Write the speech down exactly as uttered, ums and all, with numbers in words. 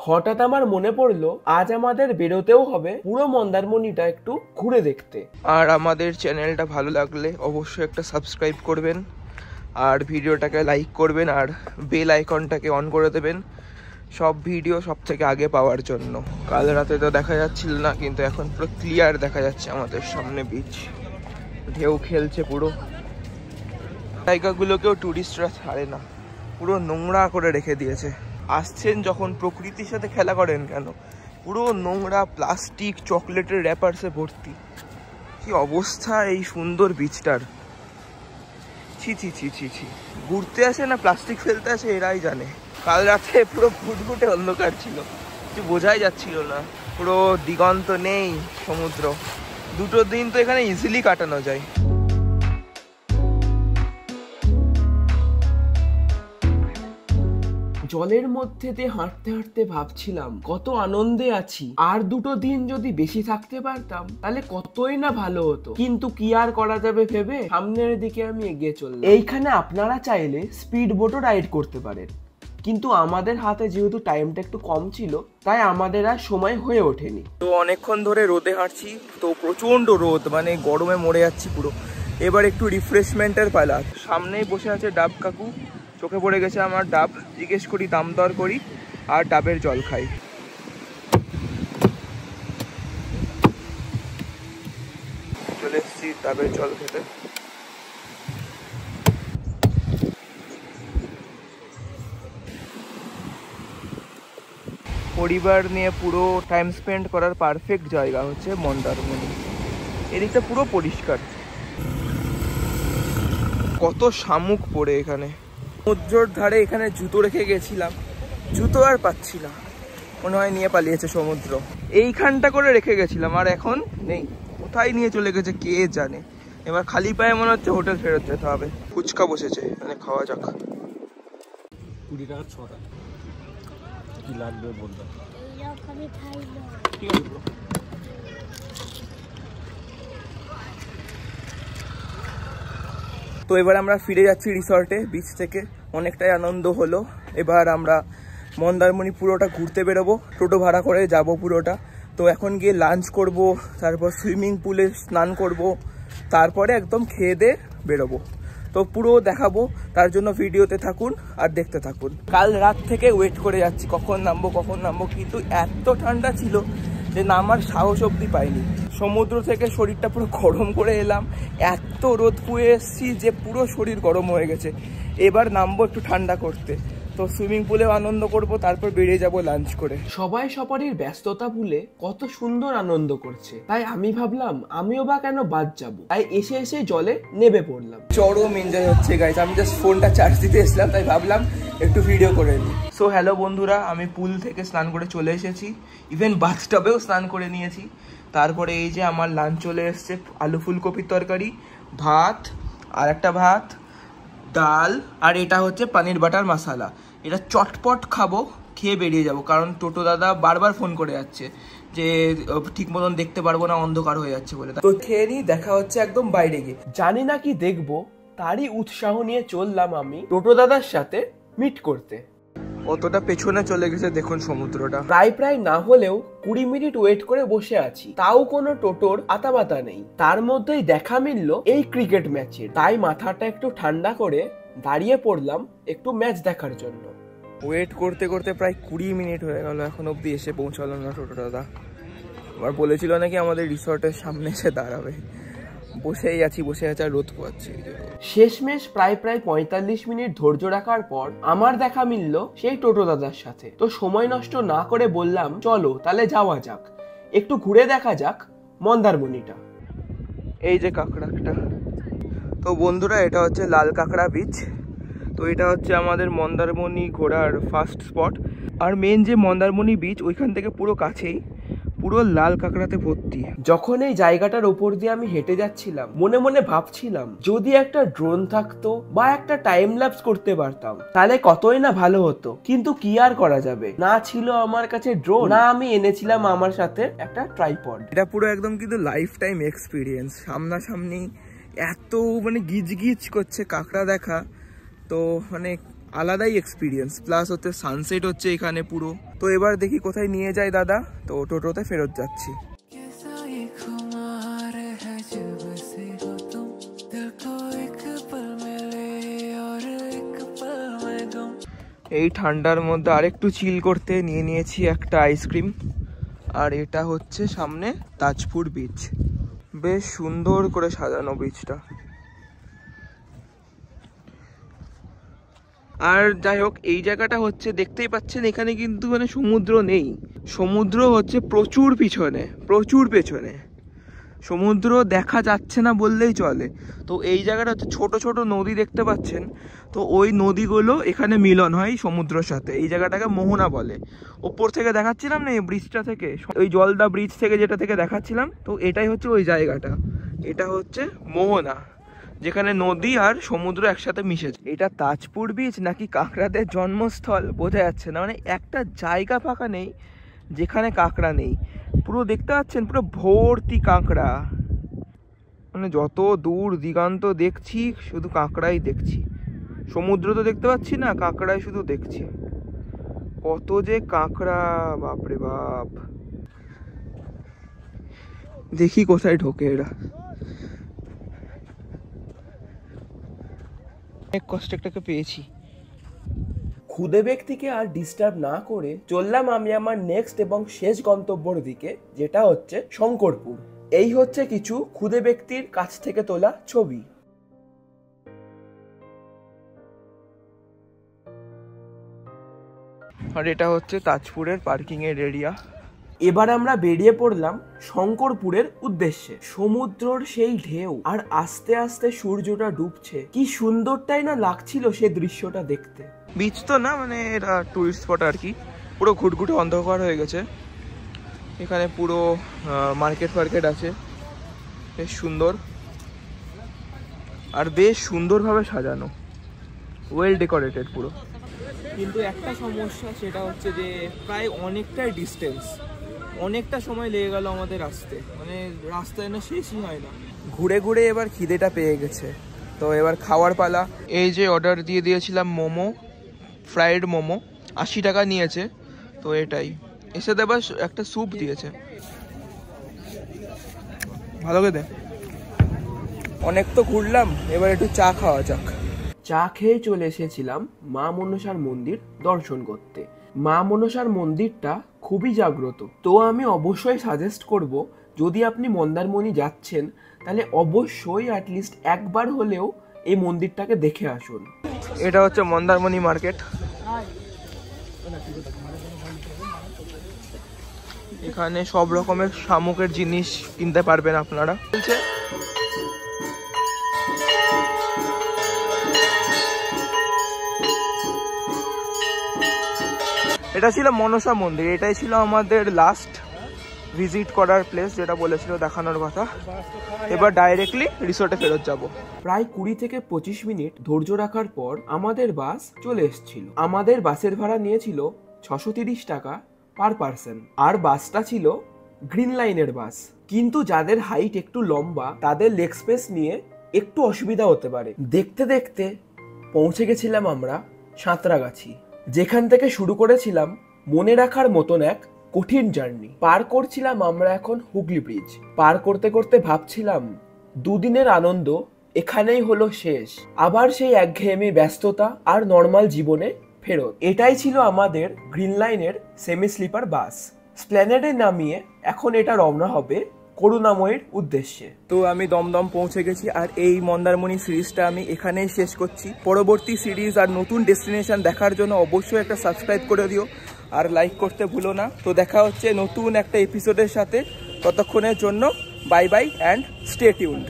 হঠাৎ আমার মনে পড়লো আজ আমাদের বেরোতেও হবে পুরো মন্দারমণিটা একটু ঘুরে দেখতে। আর আমাদের চ্যানেলটা ভালো লাগলে অবশ্যই একটা সাবস্ক্রাইব করবেন আর ভিডিওটাকে লাইক করবেন আর বেল আইকনটাকে অন করে দেবেন সব ভিডিও সব থেকে আগে পাওয়ার জন্য। কাল রাতে তো দেখা যাচ্ছিল না, কিন্তু এখন পুরো ক্লিয়ার দেখা যাচ্ছে আমাদের সামনে বিচ, ঢেউ খেলছে পুরো। জায়গাগুলোকেও টুরিস্টরা ছাড়ে না, পুরো নোংরা করে রেখে দিয়েছে। আসছেন যখন প্রকৃতির সাথে খেলা করেন কেন, পুরো নোংরা প্লাস্টিক চকলেটের র্যাপারসে ভর্তি। কি অবস্থা এই সুন্দর বিচটার, ছি ছি ছি ছি ছি। ঘুরতে আসে না প্লাস্টিক ফেলতে আসে এরাই জানে। কাল রাতে পুরো ঘুটঘুটে অন্ধকার ছিল, কিছু বোঝাই যাচ্ছিল না, পুরো দিগন্ত নেই সমুদ্র। দুটো দিন তো এখানে ইজিলি কাটানো যায়। জলের মধ্যে দিয়ে হাঁটতে হাঁটতে ভাবছিলাম কত আনন্দে আছি, আর দুটো দিন যদি বেশি থাকতে পারতাম তাহলে কতই না ভালো হতো, কিন্তু কি আর করা যাবে ভেবে সামনের দিকে আমি এগিয়ে চললাম। এইখানে আপনারা চাইলে স্পিড বোটও রাইড করতে পারেন, কিন্তু আমাদের হাতে যেহেতু টাইমটা একটু কম ছিল তাই আমাদের আর সময় হয়ে ওঠেনি। তো অনেকক্ষণ ধরে রোদে হাঁটছি, তো প্রচন্ড রোদ, মানে গরমে মরে যাচ্ছি পুরো। এবার একটু রিফ্রেশমেন্টের পালা। সামনেই বসে আছে ডাব কাকু, চোখে পড়ে গেছে আমার ডাব, জিজ্ঞেস করি দাম দর করি আর ডাবের জল খাই। চলে এসেছি ডাবের জল খেতে। পরিবার নিয়ে পুরো টাইম স্পেন্ড করার পারফেক্ট জায়গা হচ্ছে মন্দারমণি। এদিকটা পুরো পরিষ্কার, কত শামুক পড়ে এখানে। সমুদ্রের ধারে এখানে জুতো রেখে গেছিলাম, জুতো আর পাচ্ছি না, মনে হয় নিয়ে পালিয়েছে সমুদ্র। এইখানটা করে রেখে গেছিলাম আর এখন নেই, কোথায় নিয়ে চলে গেছে কে জানে। এবার খালি পায়ে মনে হচ্ছে হোটেল ফেরত যেতে হবে। ফুচকা বসেছে, মানে খাওয়া যাক। কুড়ি টাকা ছটা, কি লাগবে বলতে। তো এবার আমরা ফিরে যাচ্ছি রিসর্টে। বিচ থেকে অনেকটাই আনন্দ হলো, এবার আমরা মন্দারমণি পুরোটা ঘুরতে বেরোবো, টোটো ভাড়া করে যাব পুরোটা। তো এখন গিয়ে লাঞ্চ করব, তারপর সুইমিং পুলে স্নান করব, তারপরে একদম খেয়ে দিয়ে বেরোবো। তো পুরো দেখাবো, তার জন্য ভিডিওতে থাকুন আর দেখতে থাকুন। কাল রাত থেকে ওয়েট করে যাচ্ছি কখন নামবো কখন নামবো, কিন্তু এত ঠান্ডা ছিল যে নামার সাহস অবধি পাইনি। সমুদ্র থেকে শরীরটা পুরো গরম করে এলাম, এত রোদ পুয়ে এসছি যে পুরো শরীর গরম হয়ে গেছে। এবার নামবো একটু ঠান্ডা করতে, তো সুইমিং পুলেও আনন্দ করব, তারপর বেরিয়ে যাব লাঞ্চ করে। সবাই সবারই ব্যস্ততা ভুলে কত সুন্দর আনন্দ করছে, তাই আমি ভাবলাম আমিও বা কেন বাদ যাব, তাই এসে এসে জলে নেমে পড়লাম। চরম এনজয় হচ্ছে গাইস, আমি জাস্ট ফোনটা চার্জ দিতে এসেছিলাম, তাই ভাবলাম একটু ভিডিও করে নিই। সো হ্যালো বন্ধুরা, আমি পুল থেকে স্নান করে চলে এসেছি, ইভেন বাথটবেও স্নান করে নিয়েছি। তারপরে এই যে আমার লাঞ্চ চলে এসছে, আলু ফুলকপির তরকারি, ভাত, আর একটা ভাত, ডাল, আর এটা হচ্ছে পনির বাটার মশালা। এটা চটপট খাবো, খেয়ে বেরিয়ে যাব, কারণ টোটো দাদা বারবার ফোন করে যাচ্ছে যে ঠিক মতন দেখতে পারবো না, অন্ধকার হয়ে যাচ্ছে বলে। তো খেয়ে নিই, দেখা হচ্ছে একদম বাইরে গিয়ে। জানি না কি দেখবো, তারই উৎসাহ নিয়ে চললাম আমি টোটো দাদার সাথে মিট করতে। অতটা পেছনে চলে গেছে দেখুন সমুদ্রটা। প্রায় প্রায় না হলেও কুড়ি মিনিট ওয়েট করে বসে আছি, তাও কোনো টোটোর আতাবাতা নেই। তার মধ্যেই দেখা মিললো এই ক্রিকেট ম্যাচের, তাই মাথাটা একটু ঠান্ডা করে দাঁড়িয়ে পড়লাম একটু ম্যাচ দেখার জন্য। ওয়েট করতে করতে প্রায় কুড়ি মিনিট হয়ে গেল, এখন অব্দি এসে পৌঁছালো না টোটো দাদা। আবার বলেছিল নাকি আমাদের রিসর্টের সামনে এসে দাঁড়াবে। বসেই আছি বসে আছি আর রোদ পোয়াচ্ছি। শেষমেশ প্রায় প্রায় পঁয়তাল্লিশ মিনিট ধৈর্য রাখার পর আমার দেখা মিলল সেই টোটো দাদার সাথে। তো সময় নষ্ট না করে বললাম চলো তাহলে যাওয়া যাক, একটু ঘুরে দেখা যাক মন্দারমণিটা। এই যে কাঁকড়াটা, তো বন্ধুরা এটা হচ্ছে লাল কাঁকড়া বিচ। তো এটা হচ্ছে আমাদের মন্দারমণি ঘোরার ফার্স্ট স্পট। আর মেন যে মন্দারমণি বিচ ওইখান থেকে পুরো কাছেই, পুরো লাল কাঁকড়াতে ভর্তি। যখন এই জায়গাটার উপর দিয়ে আমি হেঁটে যাচ্ছিলাম মনে মনে ভাবছিলাম যদি একটা ড্রোন থাকতো বা একটা টাইম ল্যাপস করতে পারতাম তাহলে কতই না ভালো হতো, কিন্তু কি আর করা যাবে, না ছিল আমার কাছে ড্রোন, না আমি এনেছিলাম আমার সাথে একটা ট্রাইপড। এটা পুরো একদম কিন্তু লাইফ টাইম এক্সপিরিয়েন্স, সামনাসামনি এত মানে গিজ গিজ করছে কাঁকড়া দেখা। তো মানে আলাদাই এক্সপিরিয়েন্স, প্লাস হচ্ছে সানসেট হচ্ছে এখানে পুরো। তো এবার দেখি কোথায় নিয়ে যায় দাদা, তো টোটোতে ফেরত যাচ্ছি। এই ঠান্ডার মধ্যে আরেকটু চিল করতে নিয়ে নিয়েছি একটা আইসক্রিম। আর এটা হচ্ছে সামনে তাজপুর বিচ, বেশ সুন্দর করে সাজানো বিচটা। আর যাই হোক, এই জায়গাটা হচ্ছে দেখতেই পাচ্ছেন এখানে কিন্তু মানে সমুদ্র নেই, সমুদ্র হচ্ছে প্রচুর পিছনে, প্রচুর পেছনে, সমুদ্র দেখা যাচ্ছে না বললেই চলে। তো এই জায়গাটা হচ্ছে ছোট ছোট নদী দেখতে পাচ্ছেন, তো ওই নদীগুলো এখানে মিলন হয় সমুদ্রের সাথে। এই জায়গাটাকে মোহনা বলে। ওপর থেকে দেখাচ্ছিলাম না এই ব্রিজটা থেকে, ওই জলদা ব্রিজ থেকে যেটা থেকে দেখাচ্ছিলাম, তো এটাই হচ্ছে ওই জায়গাটা। এটা হচ্ছে মোহনা, যেখানে নদী আর সমুদ্র একসাথে মিশেছে। এটা তাজপুর বিচ নাকি কাঁকড়াদের জন্মস্থল বোঝা যাচ্ছে না, মানে একটা জায়গা ফাঁকা নেই যেখানে কাঁকড়া নেই। পুরো দেখতে পাচ্ছেন পুরো ভর্তি কাঁকড়া, মানে যত দূর দিগান্ত দেখছি শুধু কাঁকড়াই দেখছি। সমুদ্র তো দেখতে পাচ্ছি না, কাঁকড়াই শুধু দেখছি। কত যে কাঁকড়া, বাপরে বাপ। দেখি কোথায় ঢোকে এরা। অনেক কষ্ট একটাকে পেয়েছি। খুদে ব্যক্তিকে আর ডিস্টার্ব না করে চললাম আমি আমার নেক্সট এবং শেষ গন্তব্যর দিকে, যেটা হচ্ছে শঙ্করপুর। এই হচ্ছে কিছু খুদে ব্যক্তির কাছ থেকে তোলা ছবি। আর এটা হচ্ছে তাজপুরের পার্কিং এর এরিয়া। এবার আমরা বেরিয়ে পড়লাম শঙ্করপুরের উদ্দেশ্যে। সমুদ্রর সেই ঢেউ আর আস্তে আস্তে সূর্যটা ডুবছে, কি সুন্দরটাই না লাগছিল সে দৃশ্যটা দেখতে। বিচ তো না, মানে এটা টুরিস্ট স্পট আর কি। পুরো ঘুটঘুটে অন্ধকার হয়ে গেছে। এখানে পুরো মার্কেট ফার্কেট আছে, বেশ সুন্দর আর বেশ সুন্দরভাবে সাজানো, ওয়েল ডেকোরেটেড পুরো। কিন্তু একটা সমস্যা, সেটা হচ্ছে যে প্রায় অনেকটাই ডিস্টেন্স, অনেকটা সময় লেগে গেল আমাদের আসতে, মানে রাস্তায় না শেষই হয় না। ঘুরে ঘুরে এবার খিদেটা পেয়ে গেছে, তো এবার খাওয়ার পালা। এই যে অর্ডার দিয়ে দিয়েছিলাম মোমো, ফ্রাইড মোমো, আশি টাকা নিয়েছে। তো এটাই এসে দেবার একটা স্যুপ দিয়েছে, ভালো খেতে। অনেক তো ঘুরলাম, এবার একটু চা খাওয়া যাক। চা খেয়ে চলে এসেছিলাম মা মনসার মন্দির দর্শন করতে। মা মনসার মন্দিরটা খুবই জাগ্রত, তো আমি অবশ্যই সাজেস্ট করব, যদি আপনি মন্দারমণি যাচ্ছেন তাহলে অবশ্যই অ্যাটলিস্ট একবার হলেও এই মন্দিরটাকে দেখে আসুন। এটা হচ্ছে মন্দারমণি মার্কেট। এখানে সব রকমের শামুকের জিনিস কিনতে পারবেন আপনারা। এটা ছিল মনসা মন্দির, এটাই ছিল আমাদের লাস্ট ভিজিট করার প্লেস, যেটা বলেছিল দেখানোর কথা। এবার ডাইরেক্টলি রিসোর্টে ফেরত যাব। প্রায় কুড়ি থেকে পঁচিশ মিনিট ধৈর্য রাখার পর আমাদের বাস চলে এসেছিল। আমাদের বাসের ভাড়া নিয়েছিল ছশো তিরিশ টাকা পার পার্সন, আর বাসটা ছিল গ্রিন লাইনের বাস। কিন্তু যাদের হাইট একটু লম্বা তাদের লেগ স্পেস নিয়ে একটু অসুবিধা হতে পারে। দেখতে দেখতে পৌঁছে গেছিলাম আমরা সাঁতরাগাছি, যেখান থেকে শুরু করেছিলাম মনে রাখার মতন এক কঠিন জার্নি। পার করছিলাম আমরা এখন হুগলি ব্রিজ। পার করতে করতে ভাবছিলাম দুদিনের আনন্দ এখানেই হলো শেষ, আবার সেই একঘেয়েমি ব্যস্ততা আর নর্মাল জীবনে ফেরত। এটাই ছিল আমাদের গ্রিন লাইনের সেমি স্লিপার বাস। স্প্ল্যানেডে নামিয়ে এখন এটা রওনা হবে করুণাময়ের উদ্দেশ্যে। তো আমি দমদম পৌঁছে গেছি, আর এই মন্দারমণি সিরিজটা আমি এখানেই শেষ করছি। পরবর্তী সিরিজ আর নতুন ডেস্টিনেশন দেখার জন্য অবশ্যই একটা সাবস্ক্রাইব করে দিও আর লাইক করতে ভুলো না। তো দেখা হচ্ছে নতুন একটা এপিসোডের সাথে, ততক্ষণের জন্য bye bye and stay tuned.